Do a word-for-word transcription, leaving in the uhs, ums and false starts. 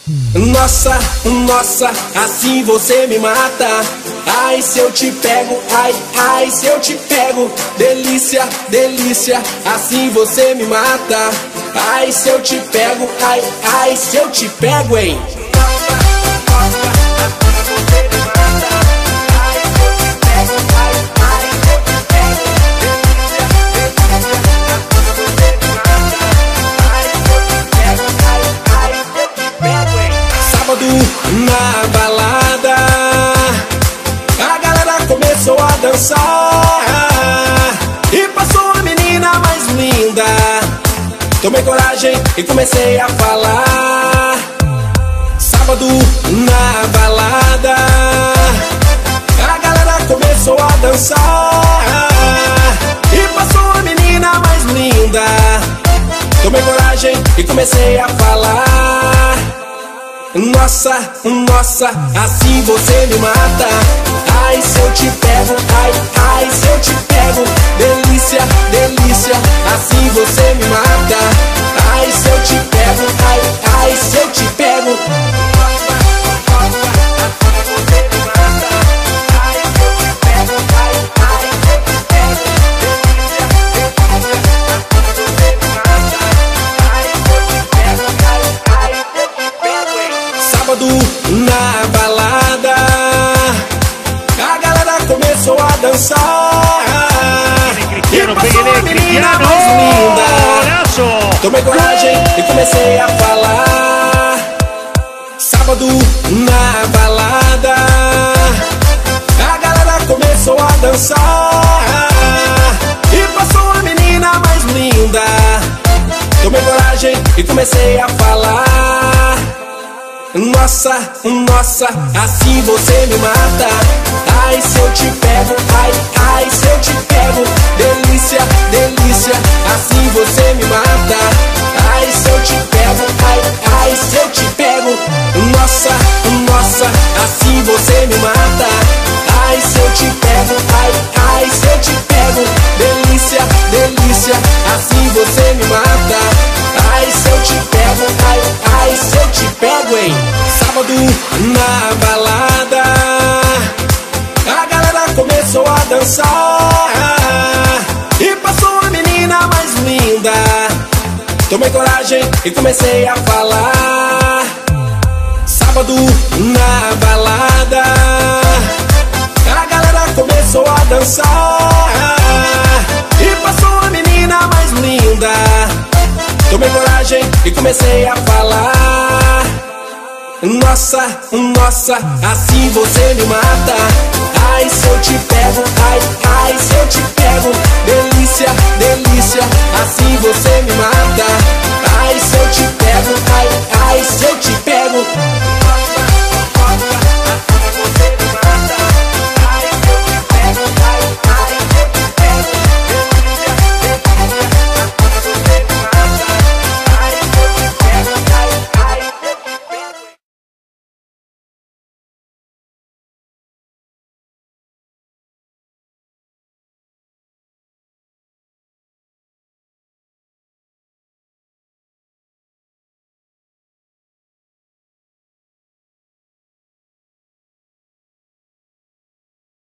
Nossa, nossa, assim você me mata. Ai, se eu te pego, ai, ai, se eu te pego. Delícia, delícia, assim você me mata. Ai, se eu te pego, ai, ai, se eu te pego, hein. Na balada, a galera começou a dançar e passou uma menina mais linda. Tomei coragem e comecei a falar. Sábado na balada, a galera começou a dançar e passou uma menina mais linda. Tomei coragem e comecei a falar. Nossa, nossa, assim você me mata. Ai, se eu te pego, ai, ai, se eu te pego. Delícia, delícia, assim você me mata. Ai, se eu te pego, ai, ai, se eu te pego. Na balada, a galera começou a dançar e passou uma menina mais linda. Tomei coragem e comecei a falar. Sábado na balada, a galera começou a dançar e passou uma menina mais linda. Tomei coragem e comecei a falar. Nossa, nossa, assim você me mata. Ai, se eu te pego, ai, ai, se eu te pego. Delícia, delícia, assim você me mata. Ai, se eu te pego, ai, ai, se eu te pego. Nossa, nossa, assim você me mata. Ai, se eu te pego, ai, ai, se eu te pego. Delícia, delícia, assim você me mata. Ai, se eu te pego, ai, ai, se eu te pego, hein. Sábado na balada, a galera começou a dançar e passou uma menina mais linda. Tomei coragem e comecei a falar. Sábado na balada, a galera começou a dançar e passou uma menina mais linda. Tomei coragem e comecei a falar. Nossa, nossa, assim você me mata. Ai, se eu te pego, ai, ai.